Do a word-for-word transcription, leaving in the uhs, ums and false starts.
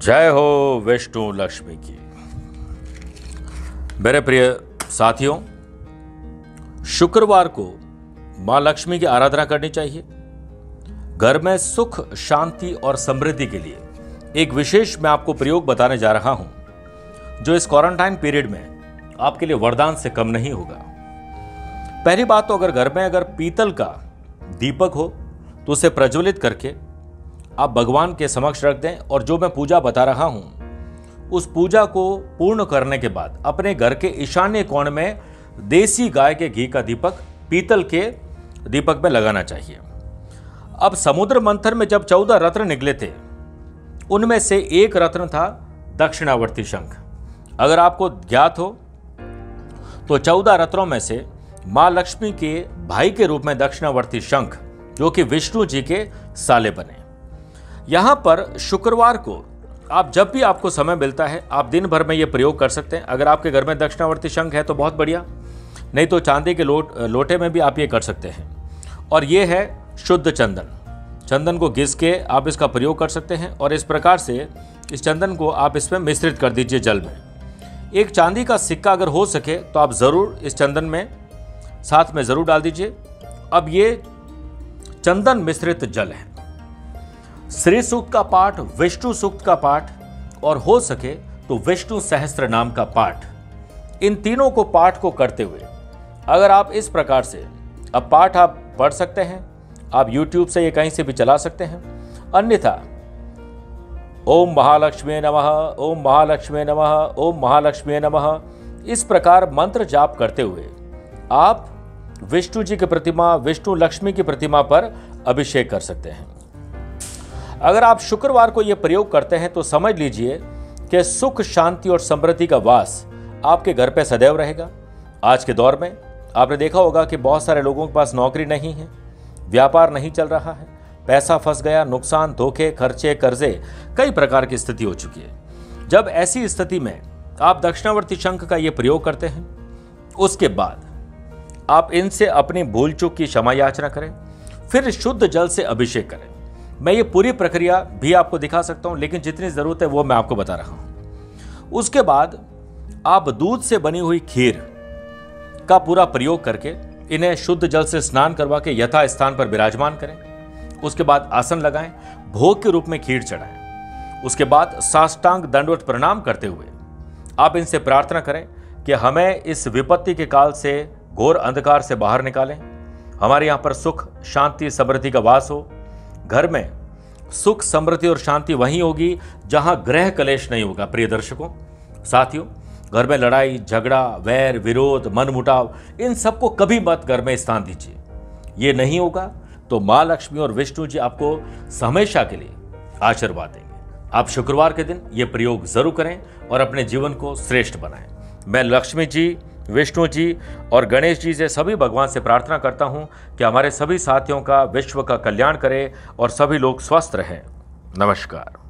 जय हो विष्णु लक्ष्मी की। मेरे प्रिय साथियों, शुक्रवार को मां लक्ष्मी की आराधना करनी चाहिए। घर में सुख, शांति और समृद्धि के लिए एक विशेष मैं आपको प्रयोग बताने जा रहा हूं, जो इस क्वारंटाइन पीरियड में आपके लिए वरदान से कम नहीं होगा। पहली बात तो अगर घर में अगर पीतल का दीपक हो तो उसे प्रज्वलित करके आप भगवान के समक्ष रख दें, और जो मैं पूजा बता रहा हूं उस पूजा को पूर्ण करने के बाद अपने घर के ईशान्य कोण में देसी गाय के घी का दीपक पीतल के दीपक में लगाना चाहिए। अब समुद्र मंथन में जब चौदह रत्न निकले थे, उनमें से एक रत्न था दक्षिणावर्ती शंख। अगर आपको ज्ञात हो तो चौदह रत्नों में से मां लक्ष्मी के भाई के रूप में दक्षिणावर्ती शंख, जो कि विष्णु जी के साले बने। यहां पर शुक्रवार को आप जब भी आपको समय मिलता है, आप दिन भर में यह प्रयोग कर सकते हैं। अगर आपके घर में दक्षिणावर्ती शंख है तो बहुत बढ़िया, नहीं तो चांदी के लोट लोटे में भी आप ये कर सकते हैं। और ये है शुद्ध चंदन। चंदन को घिस के आप इसका प्रयोग कर सकते हैं, और इस प्रकार से इस चंदन को आप इसमें मिश्रित कर दीजिए जल में। एक चांदी का सिक्का अगर हो सके तो आप ज़रूर इस चंदन में साथ में ज़रूर डाल दीजिए। अब ये चंदन मिश्रित जल है। श्री सूक्त का पाठ, विष्णु सूक्त का पाठ, और हो सके तो विष्णु सहस्त्र नाम का पाठ, इन तीनों को पाठ को करते हुए अगर आप इस प्रकार से अब पाठ आप पढ़ सकते हैं, आप यूट्यूब से ये कहीं से भी चला सकते हैं। अन्यथा ओम महालक्ष्मी नमः, ओम महालक्ष्मी नमः, ओम महालक्ष्मी नमः, इस प्रकार मंत्र जाप करते हुए आप विष्णु जी की प्रतिमा, विष्णु लक्ष्मी की प्रतिमा पर अभिषेक कर सकते हैं। अगर आप शुक्रवार को यह प्रयोग करते हैं तो समझ लीजिए कि सुख, शांति और समृद्धि का वास आपके घर पे सदैव रहेगा। आज के दौर में आपने देखा होगा कि बहुत सारे लोगों के पास नौकरी नहीं है, व्यापार नहीं चल रहा है, पैसा फंस गया, नुकसान, धोखे, खर्चे, कर्जे, कई प्रकार की स्थिति हो चुकी है। जब ऐसी स्थिति में आप दक्षिणावर्ती शंख का यह प्रयोग करते हैं, उसके बाद आप इनसे अपनी भूल चूक की क्षमा याचना करें, फिर शुद्ध जल से अभिषेक करें। मैं ये पूरी प्रक्रिया भी आपको दिखा सकता हूं, लेकिन जितनी जरूरत है वो मैं आपको बता रहा हूं। उसके बाद आप दूध से बनी हुई खीर का पूरा प्रयोग करके इन्हें शुद्ध जल से स्नान करवा के यथा स्थान पर विराजमान करें। उसके बाद आसन लगाएं, भोग के रूप में खीर चढ़ाएं। उसके बाद साष्टांग दंडवत प्रणाम करते हुए आप इनसे प्रार्थना करें कि हमें इस विपत्ति के काल से, घोर अंधकार से बाहर निकालें। हमारे यहाँ पर सुख, शांति, समृद्धि का वास हो। घर में सुख, समृद्धि और शांति वहीं होगी जहां ग्रह कलेश नहीं होगा। प्रिय दर्शकों, साथियों, घर में लड़ाई, झगड़ा, वैर, विरोध, मनमुटाव, इन सबको कभी मत घर में स्थान दीजिए। ये नहीं होगा तो मां लक्ष्मी और विष्णु जी आपको हमेशा के लिए आशीर्वाद देंगे। आप शुक्रवार के दिन ये प्रयोग जरूर करें और अपने जीवन को श्रेष्ठ बनाएं। मैं लक्ष्मी जी, विष्णु जी और गणेश जी से, सभी भगवान से प्रार्थना करता हूं कि हमारे सभी साथियों का, विश्व का कल्याण करे और सभी लोग स्वस्थ रहें। नमस्कार।